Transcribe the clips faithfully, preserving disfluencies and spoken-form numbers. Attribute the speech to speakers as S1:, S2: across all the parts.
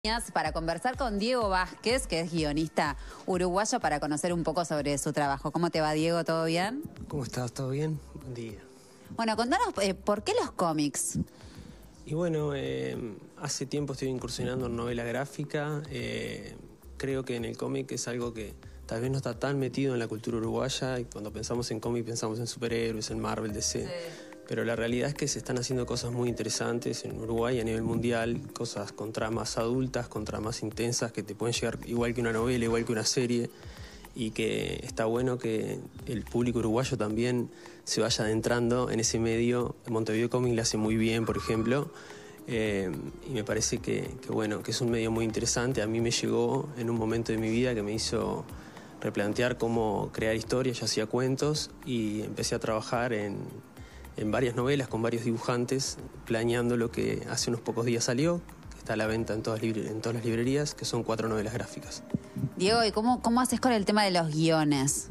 S1: Para conversar con Diego Vázquez, que es guionista uruguayo, para conocer un poco sobre su trabajo. ¿Cómo te va, Diego? ¿Todo bien?
S2: ¿Cómo estás? ¿Todo bien? Buen día.
S1: Bueno, contanos, eh, ¿por qué los cómics?
S2: Y bueno, eh, hace tiempo estoy incursionando en novela gráfica. Eh, creo que en el cómic es algo que tal vez no está tan metido en la cultura uruguaya. Y cuando pensamos en cómic pensamos en superhéroes, en Marvel, D C. Sí. Pero la realidad es que se están haciendo cosas muy interesantes en Uruguay a nivel mundial, cosas con tramas adultas, con tramas intensas que te pueden llegar igual que una novela, igual que una serie, y que está bueno que el público uruguayo también se vaya adentrando en ese medio. Montevideo Comic lo hace muy bien, por ejemplo, eh, y me parece que, que, bueno, que es un medio muy interesante. A mí me llegó en un momento de mi vida que me hizo replantear cómo crear historias. Yo hacía cuentos y empecé a trabajar en... en varias novelas con varios dibujantes, planeando lo que hace unos pocos días salió, que está a la venta en todas, en todas las librerías, que son cuatro novelas gráficas.
S1: Diego, ¿y cómo, cómo haces con el tema de los guiones?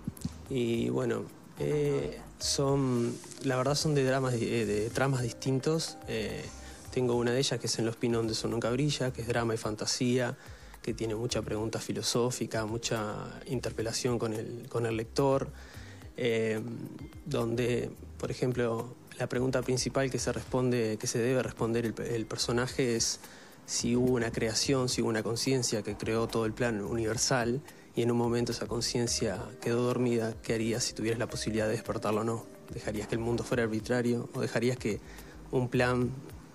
S2: Y bueno, eh, son, la verdad son de, dramas, de, de tramas distintos. Eh, tengo una de ellas que es En los pinos donde son nunca brilla, que es drama y fantasía, que tiene mucha pregunta filosófica, mucha interpelación con el, con el lector. Eh, donde, por ejemplo, la pregunta principal que se responde, que se debe responder el, el personaje es si hubo una creación, si hubo una conciencia que creó todo el plan universal y en un momento esa conciencia quedó dormida. ¿Qué harías si tuvieras la posibilidad de despertarlo o no? ¿Dejarías que el mundo fuera arbitrario o dejarías que un plan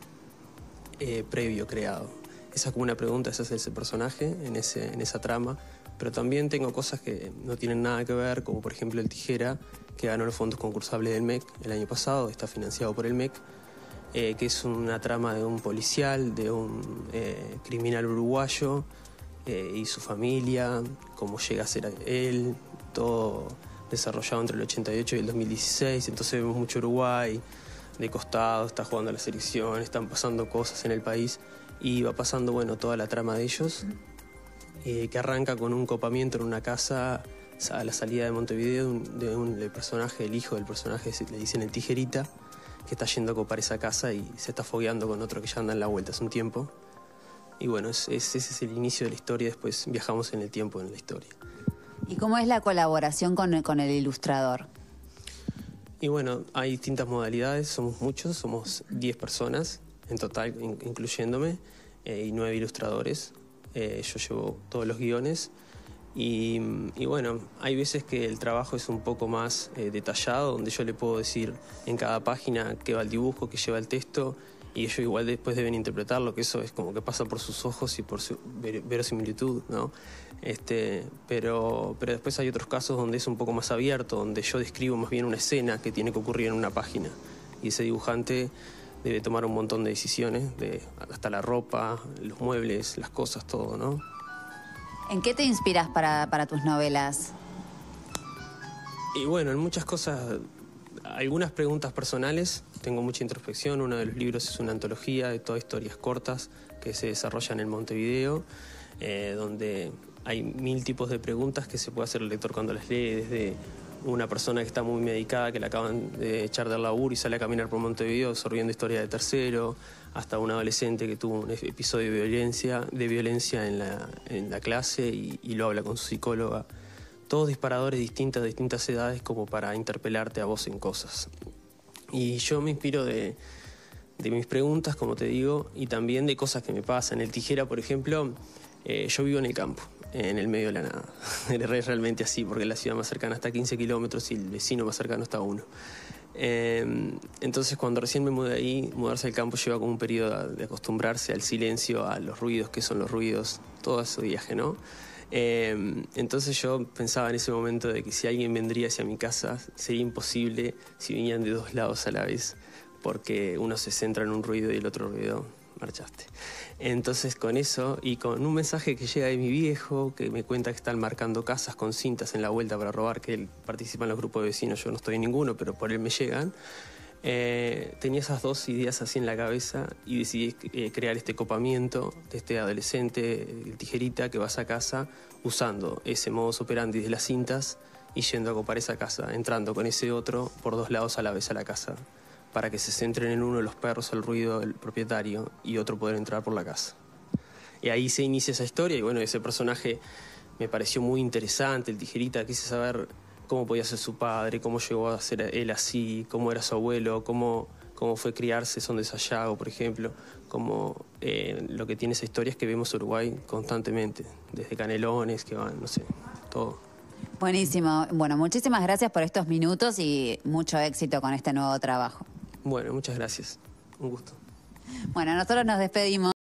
S2: eh, previo creado? Esa es como una pregunta, ese es ese personaje en, ese, en esa trama. Pero también tengo cosas que no tienen nada que ver, como por ejemplo El Tijera, que ganó los fondos concursables del M E C el año pasado, está financiado por el M E C, eh, que es una trama de un policial, de un eh, criminal uruguayo eh, y su familia, cómo llega a ser él, todo desarrollado entre el ochenta y ocho y el dos mil dieciséis. Entonces vemos mucho Uruguay de costado, está jugando a la selección, están pasando cosas en el país y va pasando, bueno, toda la trama de ellos. Eh, que arranca con un copamiento en una casa a la salida de Montevideo de un, de un del personaje, el hijo del personaje, le dicen el Tijerita, que está yendo a copar esa casa y se está fogueando con otro que ya anda en la vuelta hace un tiempo. Y bueno, es, es, ese es el inicio de la historia, después viajamos en el tiempo en la historia.
S1: ¿Y cómo es la colaboración con el, con el ilustrador?
S2: Y bueno, hay distintas modalidades, somos muchos, somos diez personas en total, in, incluyéndome, eh, y nueve ilustradores. Eh, yo llevo todos los guiones y, y bueno, hay veces que el trabajo es un poco más eh, detallado, donde yo le puedo decir en cada página qué va el dibujo, qué lleva el texto, y ellos igual después deben interpretarlo, que eso es como que pasa por sus ojos y por su ver verosimilitud, ¿no? Este, pero, pero después hay otros casos donde es un poco más abierto, donde yo describo más bien una escena que tiene que ocurrir en una página y ese dibujante debe tomar un montón de decisiones, de hasta la ropa, los muebles, las cosas, todo, ¿no?
S1: ¿En qué te inspiras para, para tus novelas?
S2: Y bueno, en muchas cosas, algunas preguntas personales, tengo mucha introspección. Uno de los libros es una antología de todas historias cortas que se desarrollan en Montevideo, eh, donde hay mil tipos de preguntas que se puede hacer el lector cuando las lee, desde una persona que está muy medicada, que la acaban de echar del laburo y sale a caminar por Montevideo absorbiendo historia de tercero, hasta un adolescente que tuvo un episodio de violencia, de violencia en la, en la clase y, y lo habla con su psicóloga. Todos disparadores distintos, de distintas edades, como para interpelarte a vos en cosas. Y yo me inspiro de, de mis preguntas, como te digo, y también de cosas que me pasan. El Tijera, por ejemplo, eh, yo vivo en el campo, en el medio de la nada. Es realmente así, porque la ciudad más cercana está a quince kilómetros y el vecino más cercano está a uno. Eh, entonces, cuando recién me mudé ahí, mudarse al campo lleva como un periodo de acostumbrarse al silencio, a los ruidos, qué son los ruidos, todo ese viaje, ¿no? Eh, entonces yo pensaba en ese momento de que si alguien vendría hacia mi casa, sería imposible si vinieran de dos lados a la vez, porque uno se centra en un ruido y el otro ruido marchaste. Entonces con eso y con un mensaje que llega de mi viejo, que me cuenta que están marcando casas con cintas en la vuelta para robar, que él participa en los grupos de vecinos, yo no estoy en ninguno, pero por él me llegan. Eh, tenía esas dos ideas así en la cabeza y decidí eh, crear este copamiento de este adolescente, el Tijerita, que va a esa casa usando ese modus operandi de las cintas y yendo a copar esa casa, entrando con ese otro por dos lados a la vez a la casa, para que se centren en uno los perros, el ruido, el propietario, y otro poder entrar por la casa. y ahí se inicia esa historia, y bueno, ese personaje me pareció muy interesante, el Tijerita, quise saber cómo podía ser su padre, cómo llegó a ser él así, cómo era su abuelo, cómo, cómo fue criarse Son de Sayago, por ejemplo, cómo eh, lo que tiene esa historia es que vemos Uruguay constantemente, desde Canelones, que van, no sé, todo.
S1: Buenísimo. Bueno, muchísimas gracias por estos minutos y mucho éxito con este nuevo trabajo.
S2: Bueno, muchas gracias. Un gusto.
S1: Bueno, nosotros nos despedimos.